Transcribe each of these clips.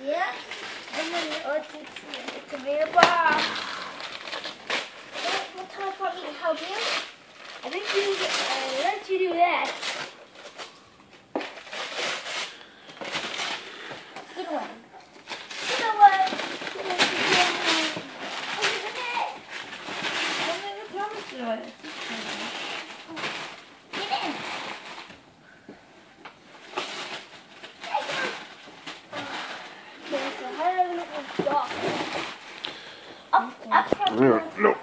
Yeah. And then it's a mirror box. What time for me to help you? I think you let you do that. Good one. Good one. Get in. No.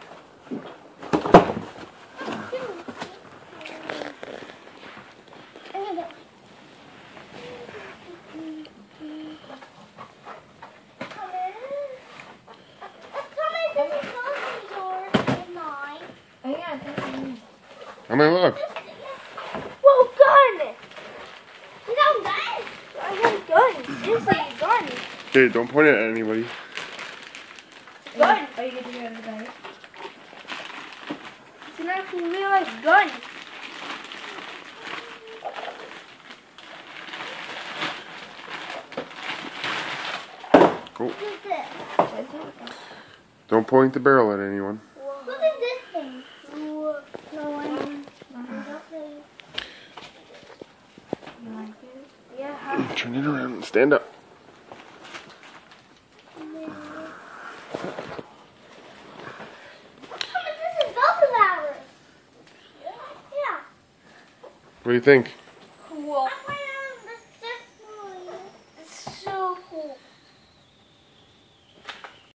How many left? Whoa, gun! You got a gun? I got a gun. Seriously, a gun. Okay, don't point it at anybody. Gun. Are you getting rid of the gun? It's an actual real life gun. Cool. What is this? Don't point the barrel at anyone. What is this thing? No one. You like it? Yeah. Turn it around and stand up. This is both of ours. Yeah. What do you think?